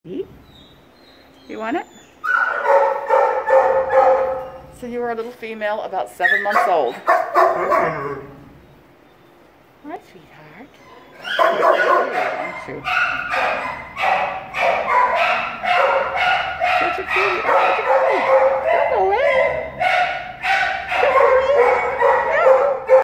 See? You want it? So you are a little female about 7 months old. Hi, sweetheart. Aren't you? Such a cutie. Oh,